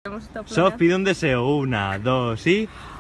Hemos estado Sof, planeando. pide un deseo. 1, 2 y...